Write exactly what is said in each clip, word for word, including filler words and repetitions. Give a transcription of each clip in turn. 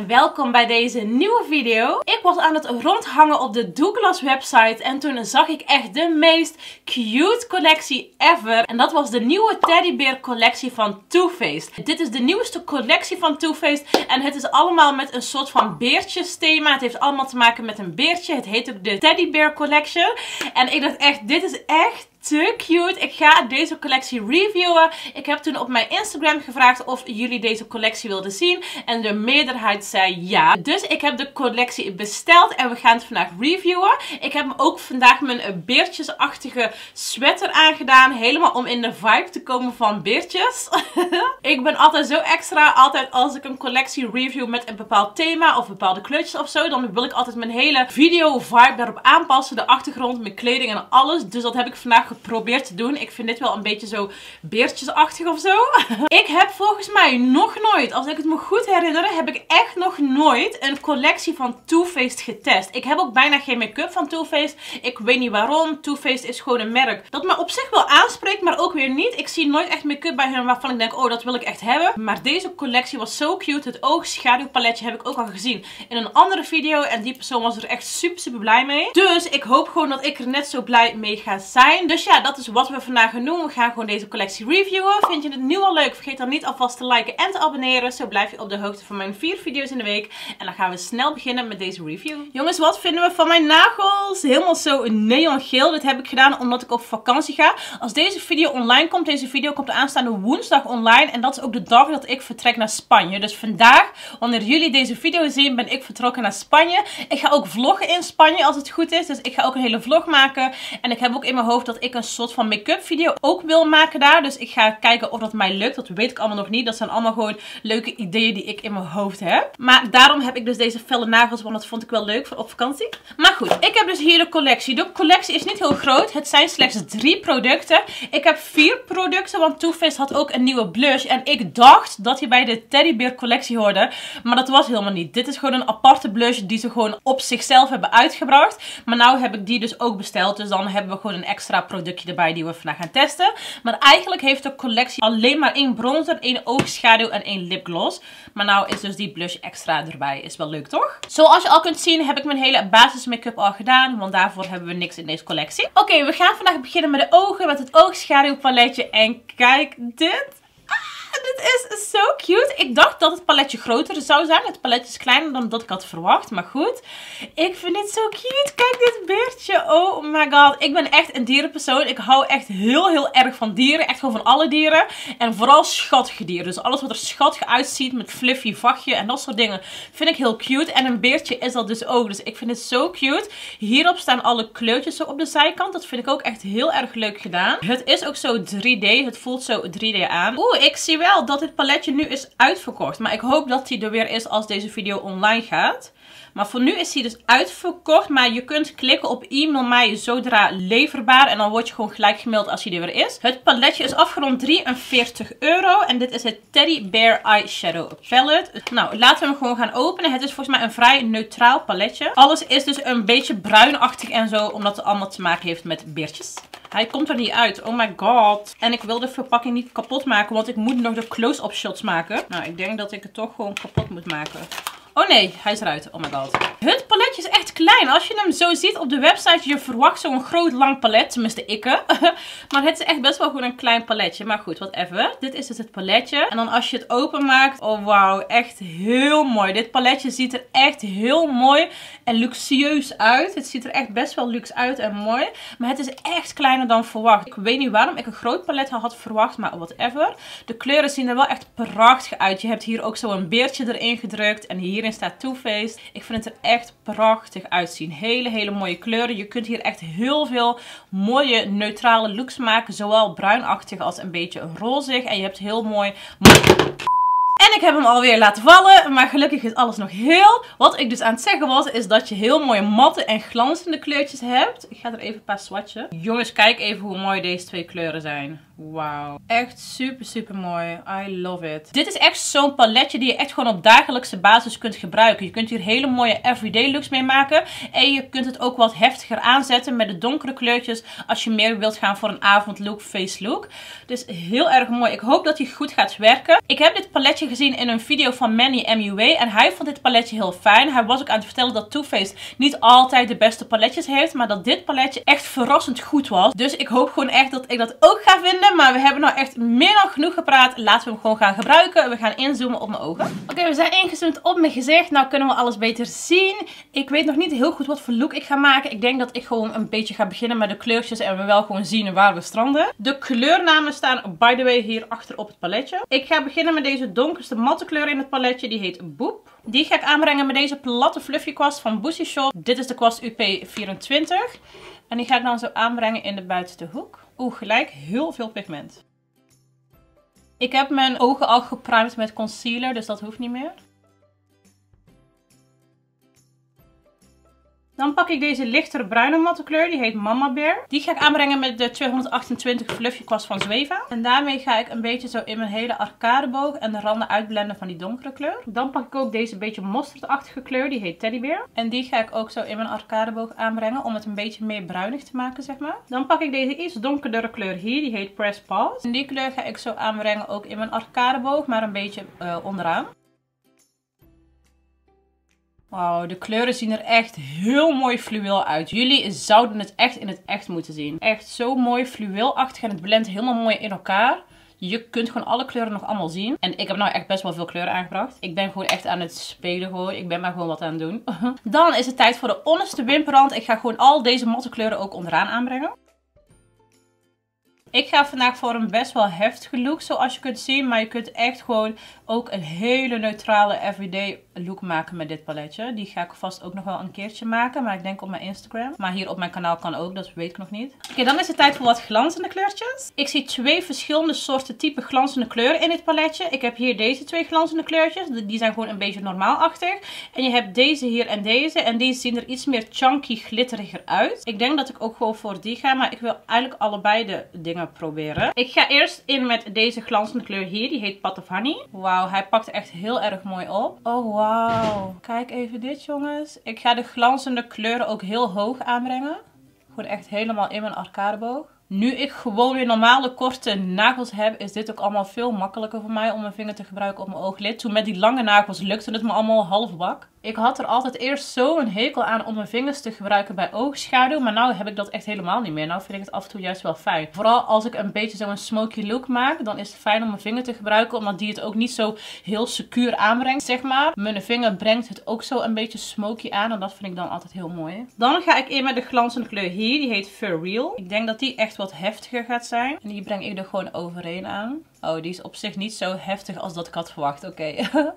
en welkom bij deze nieuwe video. Ik was aan het rondhangen op de Douglas website en toen zag ik echt de meest cute collectie ever. En dat was de nieuwe teddybeer collectie van Too Faced. Dit is de nieuwste collectie van Too Faced en het is allemaal met een soort van beertjes thema. Het heeft allemaal te maken met een beertje. Het heet ook de Teddybear Collection. En ik dacht echt, dit is echt te cute. Ik ga deze collectie reviewen. Ik heb toen op mijn Instagram gevraagd of jullie deze collectie wilden zien. En de meerderheid zei ja. Dus ik heb de collectie besteld en we gaan het vandaag reviewen. Ik heb ook vandaag mijn beertjesachtige sweater aangedaan. Helemaal om in de vibe te komen van beertjes. Ik ben altijd zo extra. Altijd als ik een collectie review met een bepaald thema of bepaalde kleurtjes of zo. Dan wil ik altijd mijn hele video vibe daarop aanpassen. De achtergrond, mijn kleding en alles. Dus dat heb ik vandaag geprobeerd te doen. Ik vind dit wel een beetje zo beertjesachtig of zo. Ik heb volgens mij nog nooit, als ik het me goed herinner, heb ik echt nog nooit een collectie van Too Faced getest. Ik heb ook bijna geen make-up van Too Faced. Ik weet niet waarom. Too Faced is gewoon een merk dat me op zich wel aanspreekt, maar ook weer niet. Ik zie nooit echt make-up bij hen waarvan ik denk, oh, dat wil ik echt hebben. Maar deze collectie was zo cute. Het oog-schaduwpaletje heb ik ook al gezien in een andere video en die persoon was er echt super, super blij mee. Dus ik hoop gewoon dat ik er net zo blij mee ga zijn. Dus ja, dat is wat we vandaag gaan doen. We gaan gewoon deze collectie reviewen. Vind je het nu al leuk? Vergeet dan niet alvast te liken en te abonneren. Zo blijf je op de hoogte van mijn vier video's in de week. En dan gaan we snel beginnen met deze review. Jongens, wat vinden we van mijn nagels? Helemaal zo neongeel. Dit heb ik gedaan omdat ik op vakantie ga. Als deze video online komt, deze video komt aanstaande woensdag online. En dat is ook de dag dat ik vertrek naar Spanje. Dus vandaag, wanneer jullie deze video zien, ben ik vertrokken naar Spanje. Ik ga ook vloggen in Spanje als het goed is. Dus ik ga ook een hele vlog maken. En ik heb ook in mijn hoofd dat ik een soort van make-up video ook wil maken daar. Dus ik ga kijken of dat mij lukt. Dat weet ik allemaal nog niet. Dat zijn allemaal gewoon leuke ideeën die ik in mijn hoofd heb. Maar daarom heb ik dus deze felle nagels. Want dat vond ik wel leuk voor op vakantie. Maar goed, ik heb dus hier de collectie. De collectie is niet heel groot. Het zijn slechts drie producten. Ik heb vier producten. Want Too Faced had ook een nieuwe blush. En ik dacht dat hij bij de teddybeer collectie hoorde. Maar dat was helemaal niet. Dit is gewoon een aparte blush die ze gewoon op zichzelf hebben uitgebracht. Maar nou heb ik die dus ook besteld. Dus dan hebben we gewoon een extra productje erbij die we vandaag gaan testen. Maar eigenlijk heeft de collectie alleen maar één bronzer, één oogschaduw en één lipgloss. Maar nou is dus die blush extra erbij. Is wel leuk, toch? Zoals je al kunt zien heb ik mijn hele basis make-up al gedaan. Want daarvoor hebben we niks in deze collectie. Oké, okay, we gaan vandaag beginnen met de ogen. Met het oogschaduwpaletje. En kijk dit. Dit is zo cute. Ik dacht dat het paletje groter zou zijn. Het paletje is kleiner dan dat ik had verwacht. Maar goed. Ik vind dit zo cute. Kijk dit beertje. Oh my god. Ik ben echt een dierenpersoon. Ik hou echt heel heel erg van dieren. Echt gewoon van alle dieren. En vooral schattige dieren. Dus alles wat er schattig uitziet. Met fluffy vachtje en dat soort dingen. Vind ik heel cute. En een beertje is dat dus ook. Dus ik vind het zo cute. Hierop staan alle kleurtjes zo op de zijkant. Dat vind ik ook echt heel erg leuk gedaan. Het is ook zo drie D. Het voelt zo drie D aan. Oeh, ik zie wel dat dit paletje nu is uitverkocht. Maar ik hoop dat hij er weer is als deze video online gaat. Maar voor nu is hij dus uitverkocht. Maar je kunt klikken op e-mail mij zodra leverbaar. En dan word je gewoon gelijk gemaild als hij er weer is. Het paletje is afgerond drieënveertig euro. En dit is het Teddy Bear Eyeshadow Palette. Nou, laten we hem gewoon gaan openen. Het is volgens mij een vrij neutraal paletje. Alles is dus een beetje bruinachtig en zo. Omdat het allemaal te maken heeft met beertjes. Hij komt er niet uit. Oh my god. En ik wil de verpakking niet kapot maken. Want ik moet nog de close-up shots maken. Nou, ik denk dat ik het toch gewoon kapot moet maken. Oh nee, hij is eruit. Oh my god. Het paletje is echt klein. Als je hem zo ziet op de website, je verwacht zo'n groot lang palet. Tenminste, ik. Maar het is echt best wel gewoon een klein paletje. Maar goed, whatever. Dit is dus het paletje. En dan als je het openmaakt. Oh wauw, echt heel mooi. Dit paletje ziet er echt heel mooi en luxueus uit. Het ziet er echt best wel luxe uit en mooi. Maar het is echt kleiner dan verwacht. Ik weet niet waarom ik een groot palet had verwacht. Maar whatever. De kleuren zien er wel echt prachtig uit. Je hebt hier ook zo een beertje erin gedrukt. En hier staat Too Faced. Ik vind het er echt prachtig uitzien. Hele, hele mooie kleuren. Je kunt hier echt heel veel mooie neutrale looks maken. Zowel bruinachtig als een beetje rozig. En je hebt heel mooi... En ik heb hem alweer laten vallen. Maar gelukkig is alles nog heel. Wat ik dus aan het zeggen was, is dat je heel mooie matte en glanzende kleurtjes hebt. Ik ga er even een paar swatchen. Jongens, kijk even hoe mooi deze twee kleuren zijn. Wauw. Echt super, super mooi. I love it. Dit is echt zo'n paletje die je echt gewoon op dagelijkse basis kunt gebruiken. Je kunt hier hele mooie everyday looks mee maken. En je kunt het ook wat heftiger aanzetten met de donkere kleurtjes. Als je meer wilt gaan voor een avondlook, face look. Dus heel erg mooi. Ik hoop dat hij goed gaat werken. Ik heb dit paletje gezien in een video van Manny M U A. En hij vond dit paletje heel fijn. Hij was ook aan het vertellen dat Too Faced niet altijd de beste paletjes heeft. Maar dat dit paletje echt verrassend goed was. Dus ik hoop gewoon echt dat ik dat ook ga vinden. Maar we hebben nou echt meer dan genoeg gepraat. Laten we hem gewoon gaan gebruiken. We gaan inzoomen op mijn ogen. Oké, okay, we zijn ingezoomd op mijn gezicht. Nou kunnen we alles beter zien. Ik weet nog niet heel goed wat voor look ik ga maken. Ik denk dat ik gewoon een beetje ga beginnen met de kleurtjes. En we wel gewoon zien waar we stranden. De kleurnamen staan by the way hier achter op het paletje. Ik ga beginnen met deze donkerste matte kleur in het paletje. Die heet Boep. Die ga ik aanbrengen met deze platte fluffy kwast van Boosie Shop. Dit is de kwast U P vierentwintig. En die ga ik dan zo aanbrengen in de buitenste hoek. Oeh, gelijk heel veel pigment. Ik heb mijn ogen al geprimed met concealer, dus dat hoeft niet meer. Dan pak ik deze lichtere bruine matte kleur, die heet Mama Bear. Die ga ik aanbrengen met de tweehonderdachtentwintig fluffy kwast van Zweva. En daarmee ga ik een beetje zo in mijn hele arcadeboog en de randen uitblenden van die donkere kleur. Dan pak ik ook deze beetje mosterdachtige kleur, die heet Teddy Bear. En die ga ik ook zo in mijn arcadeboog aanbrengen om het een beetje meer bruinig te maken, zeg maar. Dan pak ik deze iets donkerdere kleur hier, die heet Press Pause. En die kleur ga ik zo aanbrengen ook in mijn arcadeboog, maar een beetje uh, onderaan. Wauw, de kleuren zien er echt heel mooi fluweel uit. Jullie zouden het echt in het echt moeten zien. Echt zo mooi fluweelachtig en het blendt helemaal mooi in elkaar. Je kunt gewoon alle kleuren nog allemaal zien. En ik heb nou echt best wel veel kleuren aangebracht. Ik ben gewoon echt aan het spelen gewoon. Ik ben maar gewoon wat aan het doen. Dan is het tijd voor de onderste wimperrand. Ik ga gewoon al deze matte kleuren ook onderaan aanbrengen. Ik ga vandaag voor een best wel heftige look, zoals je kunt zien. Maar je kunt echt gewoon ook een hele neutrale everyday look maken met dit paletje. Die ga ik vast ook nog wel een keertje maken. Maar ik denk op mijn Instagram. Maar hier op mijn kanaal kan ook, dat weet ik nog niet. Oké, okay, dan is het tijd voor wat glanzende kleurtjes. Ik zie twee verschillende soorten type glanzende kleuren in dit paletje. Ik heb hier deze twee glanzende kleurtjes. Die zijn gewoon een beetje normaalachtig. En je hebt deze hier en deze. En die zien er iets meer chunky, glitteriger uit. Ik denk dat ik ook gewoon voor die ga. Maar ik wil eigenlijk allebei de dingen proberen. Ik ga eerst in met deze glanzende kleur hier. Die heet Pot of Honey. Wauw, hij pakt echt heel erg mooi op. Oh, wauw. Kijk even dit, jongens. Ik ga de glanzende kleuren ook heel hoog aanbrengen. Gewoon echt helemaal in mijn arcadeboog. Nu ik gewoon weer normale korte nagels heb, is dit ook allemaal veel makkelijker voor mij om mijn vinger te gebruiken op mijn ooglid. Toen met die lange nagels lukte het me allemaal half bak. Ik had er altijd eerst zo een hekel aan om mijn vingers te gebruiken bij oogschaduw. Maar nu heb ik dat echt helemaal niet meer. Nou vind ik het af en toe juist wel fijn. Vooral als ik een beetje zo'n smoky look maak, dan is het fijn om mijn vinger te gebruiken. Omdat die het ook niet zo heel secuur aanbrengt, zeg maar. Mijn vinger brengt het ook zo een beetje smoky aan. En dat vind ik dan altijd heel mooi. Dan ga ik in met de glanzende kleur hier. Die heet For Real. Ik denk dat die echt wat heftiger gaat zijn. En die breng ik er gewoon overheen aan. Oh, die is op zich niet zo heftig als dat ik had verwacht. Oké. Okay.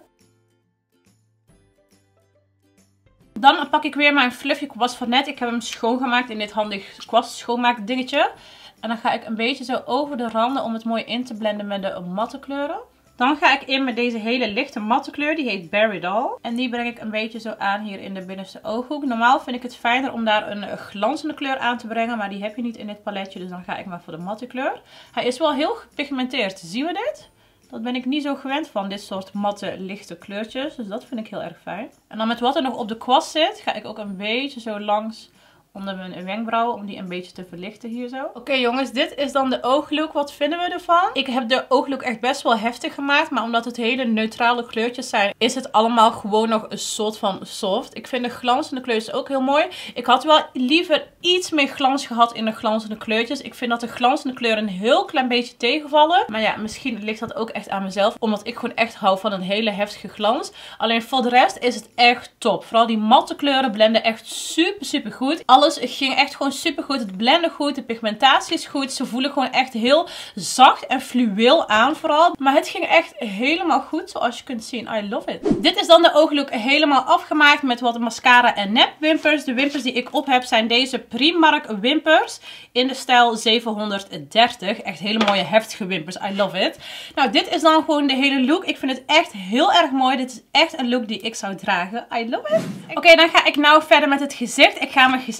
Dan pak ik weer mijn fluffy kwast van net. Ik heb hem schoongemaakt in dit handig kwast schoonmaak dingetje. En dan ga ik een beetje zo over de randen om het mooi in te blenden met de matte kleuren. Dan ga ik in met deze hele lichte matte kleur. Die heet Berry Doll. En die breng ik een beetje zo aan hier in de binnenste ooghoek. Normaal vind ik het fijner om daar een glanzende kleur aan te brengen. Maar die heb je niet in dit paletje. Dus dan ga ik maar voor de matte kleur. Hij is wel heel gepigmenteerd. Zien we dit? Dat ben ik niet zo gewend van, dit soort matte, lichte kleurtjes. Dus dat vind ik heel erg fijn. En dan met wat er nog op de kwast zit, ga ik ook een beetje zo langs onder mijn wenkbrauwen. Om die een beetje te verlichten hier zo. Oké okay, jongens, dit is dan de ooglook. Wat vinden we ervan? Ik heb de ooglook echt best wel heftig gemaakt. Maar omdat het hele neutrale kleurtjes zijn, is het allemaal gewoon nog een soort van soft. Ik vind de glanzende kleurtjes ook heel mooi. Ik had wel liever iets meer glans gehad in de glanzende kleurtjes. Ik vind dat de glanzende kleuren een heel klein beetje tegenvallen. Maar ja, misschien ligt dat ook echt aan mezelf. Omdat ik gewoon echt hou van een hele heftige glans. Alleen voor de rest is het echt top. Vooral die matte kleuren blenden echt super super goed. Alles ging echt gewoon super goed. Het blende goed. De pigmentatie is goed. Ze voelen gewoon echt heel zacht en fluweel aan vooral. Maar het ging echt helemaal goed. Zoals je kunt zien. I love it. Dit is dan de ooglook helemaal afgemaakt met wat mascara en nepwimpers. De wimpers die ik op heb zijn deze Primark wimpers. In de stijl zevenhonderddertig. Echt hele mooie heftige wimpers. I love it. Nou, dit is dan gewoon de hele look. Ik vind het echt heel erg mooi. Dit is echt een look die ik zou dragen. I love it. Oké, okay, dan ga ik nou verder met het gezicht. Ik ga mijn gezicht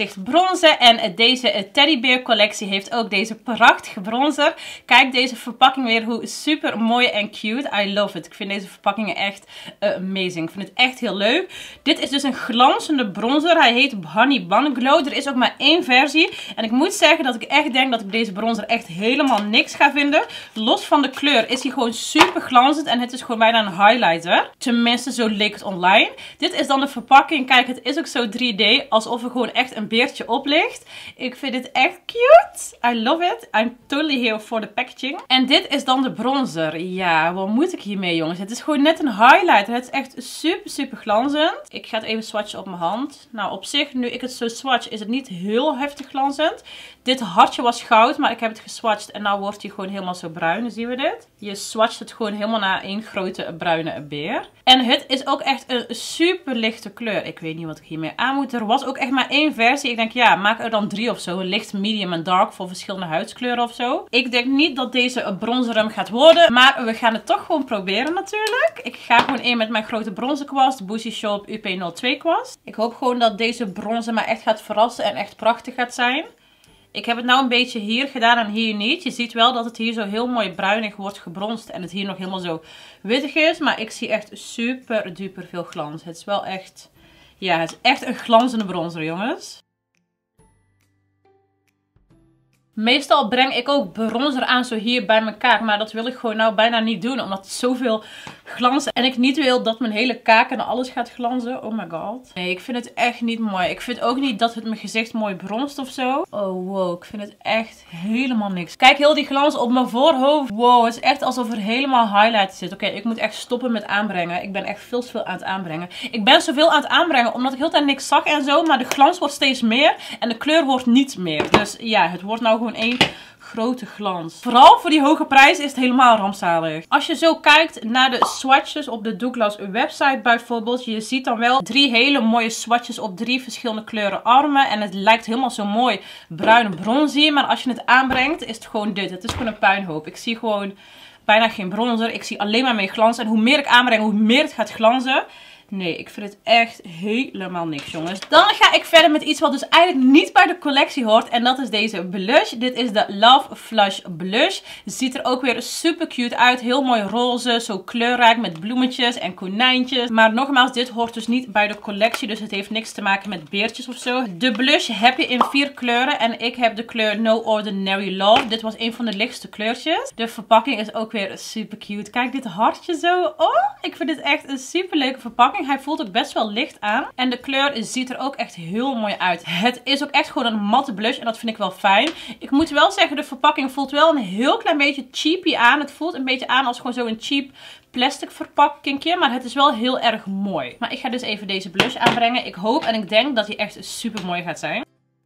licht bronzen. En deze teddybeer collectie heeft ook deze prachtige bronzer. Kijk deze verpakking weer, hoe super mooi en cute. I love it. Ik vind deze verpakkingen echt uh, amazing. Ik vind het echt heel leuk. Dit is dus een glanzende bronzer. Hij heet Honey Bun Glow. Er is ook maar één versie. En ik moet zeggen dat ik echt denk dat ik deze bronzer echt helemaal niks ga vinden. Los van de kleur is hij gewoon super glanzend. En het is gewoon bijna een highlighter. Tenminste, zo leek het online. Dit is dan de verpakking. Kijk, het is ook zo drie D. Alsof er gewoon echt een beertje op ligt. Ik vind dit echt cute. I love it. I'm totally here for the packaging. En dit is dan de bronzer. Ja, wat moet ik hiermee, jongens? Het is gewoon net een highlighter. Het is echt super, super glanzend. Ik ga het even swatchen op mijn hand. Nou, op zich, nu ik het zo swatch, is het niet heel heftig glanzend. Dit hartje was goud, maar ik heb het geswatcht en nu wordt hij gewoon helemaal zo bruin. Zien we dit? Je swatcht het gewoon helemaal naar één grote bruine beer. En het is ook echt een super lichte kleur. Ik weet niet wat ik hiermee aan moet. Er was ook echt maar één versie. Ik denk, ja, maak er dan drie of zo. Licht, medium en dark voor verschillende huidskleuren of zo. Ik denk niet dat deze bronzer hem gaat worden. Maar we gaan het toch gewoon proberen natuurlijk. Ik ga gewoon één met mijn grote bronzer kwast. De Boozy Shop U P nul twee kwast. Ik hoop gewoon dat deze bronzer me echt gaat verrassen en echt prachtig gaat zijn. Ik heb het nou een beetje hier gedaan en hier niet. Je ziet wel dat het hier zo heel mooi bruinig wordt gebronst. En het hier nog helemaal zo wittig is. Maar ik zie echt super duper veel glans. Het is wel echt... Ja, het is echt een glanzende bronzer, jongens. Meestal breng ik ook bronzer aan zo hier bij mijn kaak. Maar dat wil ik gewoon nou bijna niet doen. Omdat het zoveel glanst. En ik niet wil dat mijn hele kaak en alles gaat glanzen. Oh my god. Nee, ik vind het echt niet mooi. Ik vind ook niet dat het mijn gezicht mooi bronst of zo. Oh wow, ik vind het echt helemaal niks. Kijk, heel die glans op mijn voorhoofd. Wow, het is echt alsof er helemaal highlight zit. Oké, okay, ik moet echt stoppen met aanbrengen. Ik ben echt veel te veel aan het aanbrengen. Ik ben zoveel aan het aanbrengen omdat ik heel de tijd niks zag en zo. Maar de glans wordt steeds meer. En de kleur wordt niet meer. Dus ja, het wordt nou gewoon één grote glans. Vooral voor die hoge prijs is het helemaal rampzalig. Als je zo kijkt naar de swatches op de Douglas website bijvoorbeeld. Je ziet dan wel drie hele mooie swatches op drie verschillende kleuren armen. En het lijkt helemaal zo mooi bruin bronzy. Maar als je het aanbrengt is het gewoon dit. Het is gewoon een puinhoop. Ik zie gewoon bijna geen bronzer. Ik zie alleen maar meer glans. En hoe meer ik aanbreng, hoe meer het gaat glanzen. Nee, ik vind het echt helemaal niks, jongens. Dan ga ik verder met iets wat dus eigenlijk niet bij de collectie hoort. En dat is deze blush. Dit is de Love Flush Blush. Ziet er ook weer super cute uit. Heel mooi roze, zo kleurrijk met bloemetjes en konijntjes. Maar nogmaals, dit hoort dus niet bij de collectie. Dus het heeft niks te maken met beertjes of zo. De blush heb je in vier kleuren. En ik heb de kleur No Ordinary Love. Dit was een van de lichtste kleurtjes. De verpakking is ook weer super cute. Kijk, dit hartje zo. Oh, ik vind dit echt een super leuke verpakking. Hij voelt ook best wel licht aan. En de kleur ziet er ook echt heel mooi uit. Het is ook echt gewoon een matte blush. En dat vind ik wel fijn. Ik moet wel zeggen, de verpakking voelt wel een heel klein beetje cheapy aan. Het voelt een beetje aan als gewoon zo'n cheap plastic verpakkingje. Maar het is wel heel erg mooi. Maar ik ga dus even deze blush aanbrengen. Ik hoop en ik denk dat hij echt super mooi gaat zijn.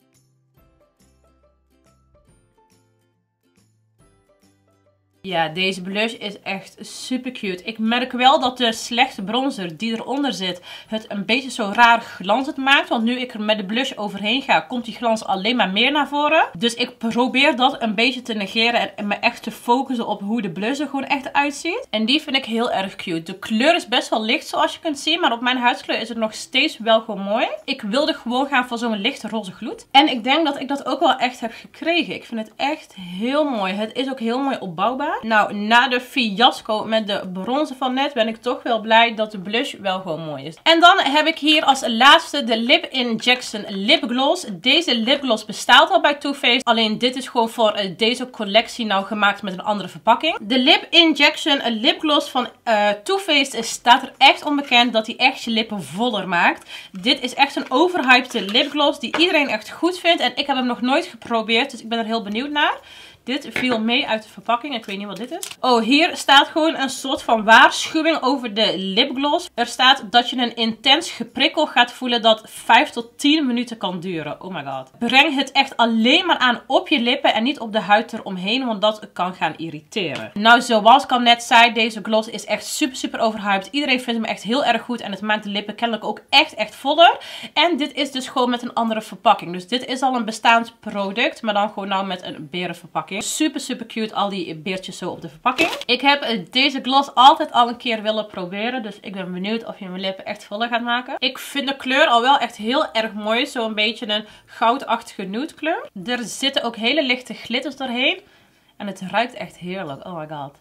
Ja, deze blush is echt super cute. Ik merk wel dat de slechte bronzer die eronder zit het een beetje zo raar glanzend maakt. Want nu ik er met de blush overheen ga, komt die glans alleen maar meer naar voren. Dus ik probeer dat een beetje te negeren en me echt te focussen op hoe de blush er gewoon echt uitziet. En die vind ik heel erg cute. De kleur is best wel licht zoals je kunt zien, maar op mijn huidskleur is het nog steeds wel gewoon mooi. Ik wilde gewoon gaan voor zo'n lichte roze gloed. En ik denk dat ik dat ook wel echt heb gekregen. Ik vind het echt heel mooi. Het is ook heel mooi opbouwbaar. Nou, na de fiasco met de bronzen van net ben ik toch wel blij dat de blush wel gewoon mooi is. En dan heb ik hier als laatste de Lip Injection lipgloss. Deze lipgloss bestaat al bij Too Faced. Alleen dit is gewoon voor uh, deze collectie nou gemaakt met een andere verpakking. De Lip Injection lipgloss van uh, Too Faced staat er echt onbekend dat hij echt je lippen voller maakt. Dit is echt een overhypte lipgloss die iedereen echt goed vindt. En ik heb hem nog nooit geprobeerd, dus ik ben er heel benieuwd naar. Dit viel mee uit de verpakking. Ik weet niet wat dit is. Oh, hier staat gewoon een soort van waarschuwing over de lipgloss. Er staat dat je een intens geprikkel gaat voelen dat vijf tot tien minuten kan duren. Oh my god. Breng het echt alleen maar aan op je lippen en niet op de huid eromheen, want dat kan gaan irriteren. Nou, zoals ik al net zei, deze gloss is echt super super overhyped. Iedereen vindt hem echt heel erg goed en het maakt de lippen kennelijk ook echt echt voller. En dit is dus gewoon met een andere verpakking. Dus dit is al een bestaand product, maar dan gewoon nou met een berenverpakking. verpakking. Super super cute, al die beertjes zo op de verpakking. Ik heb deze gloss altijd al een keer willen proberen. Dus ik ben benieuwd of je mijn lippen echt voller gaat maken. Ik vind de kleur al wel echt heel erg mooi. Zo'n beetje een goudachtige nude kleur. Er zitten ook hele lichte glitters doorheen. En het ruikt echt heerlijk. Oh my god.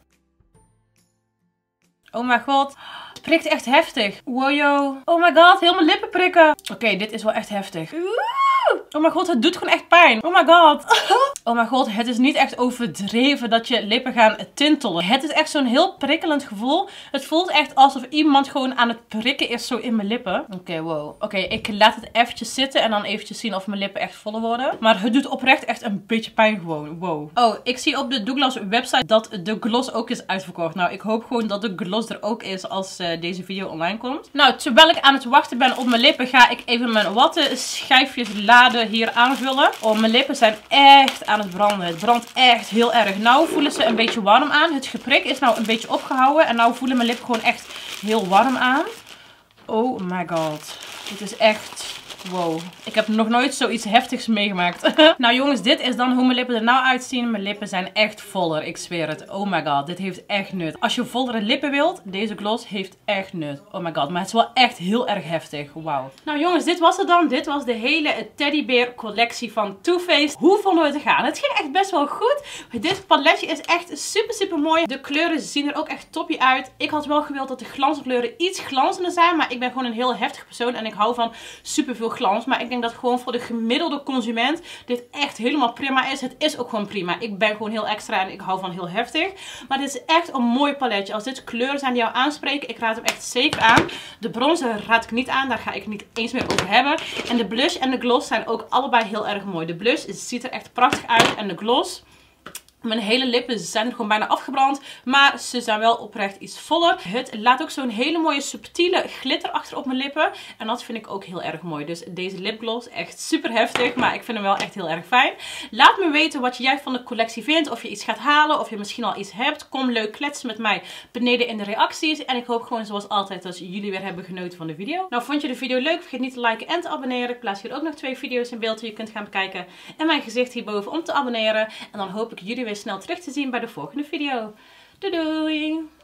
Oh my god. Het prikt echt heftig. Wow, yo. Oh my god, heel mijn lippen prikken. Oké, okay, dit is wel echt heftig. Oh my god, het doet gewoon echt pijn. Oh my god. Oh my god, het is niet echt overdreven dat je lippen gaan tintelen. Het is echt zo'n heel prikkelend gevoel. Het voelt echt alsof iemand gewoon aan het prikken is zo in mijn lippen. Oké, okay, wow. Oké, okay, ik laat het eventjes zitten en dan eventjes zien of mijn lippen echt voller worden. Maar het doet oprecht echt een beetje pijn gewoon. Wow. Oh, ik zie op de Douglas website dat de gloss ook is uitverkocht. Nou, ik hoop gewoon dat de gloss er ook is als uh, deze video online komt. Nou, terwijl ik aan het wachten ben op mijn lippen, ga ik even mijn wattenschijfjes laden hier aanvullen. Oh, mijn lippen zijn echt aan het branden. Het brandt echt heel erg. Nou voelen ze een beetje warm aan. Het geprik is nou een beetje opgehouden. En nou voelen mijn lippen gewoon echt heel warm aan. Oh my god. Dit is echt... Wow. Ik heb nog nooit zoiets heftigs meegemaakt. Nou jongens, dit is dan hoe mijn lippen er nou uitzien. Mijn lippen zijn echt voller. Ik zweer het. Oh my god. Dit heeft echt nut. Als je vollere lippen wilt, deze gloss heeft echt nut. Oh my god. Maar het is wel echt heel erg heftig. Wauw. Nou jongens, dit was het dan. Dit was de hele teddybeer collectie van Too Faced. Hoe vonden we het te gaan? Het ging echt best wel goed. Dit paletje is echt super super mooi. De kleuren zien er ook echt toppie uit. Ik had wel gewild dat de glanskleuren iets glanzender zijn. Maar ik ben gewoon een heel heftig persoon. En ik hou van super veel glans. Maar ik denk dat gewoon voor de gemiddelde consument dit echt helemaal prima is. Het is ook gewoon prima. Ik ben gewoon heel extra en ik hou van heel heftig. Maar dit is echt een mooi paletje. Als dit kleuren zijn die jou aanspreken, ik raad hem echt zeker aan. De bronzer raad ik niet aan. Daar ga ik niet eens meer over hebben. En de blush en de gloss zijn ook allebei heel erg mooi. De blush ziet er echt prachtig uit. En de gloss... Mijn hele lippen zijn er gewoon bijna afgebrand. Maar ze zijn wel oprecht iets voller. Het laat ook zo'n hele mooie subtiele glitter achter op mijn lippen. En dat vind ik ook heel erg mooi. Dus deze lipgloss echt super heftig. Maar ik vind hem wel echt heel erg fijn. Laat me weten wat jij van de collectie vindt. Of je iets gaat halen. Of je misschien al iets hebt. Kom leuk kletsen met mij beneden in de reacties. En ik hoop gewoon zoals altijd dat jullie weer hebben genoten van de video. Nou, vond je de video leuk? Vergeet niet te liken en te abonneren. Ik plaats hier ook nog twee video's in beeld die je kunt gaan bekijken. En mijn gezicht hierboven om te abonneren. En dan hoop ik jullie weer snel terug te zien bij de volgende video. Doei doei!